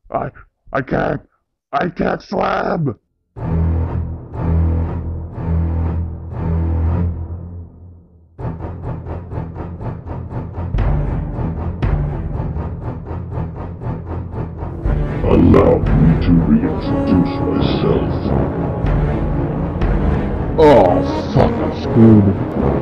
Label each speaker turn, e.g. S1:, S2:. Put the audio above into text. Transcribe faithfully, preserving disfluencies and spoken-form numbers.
S1: I, I can't, I can't swim!
S2: Allow me to reintroduce myself.
S1: Oh, fuck, I'm screwed.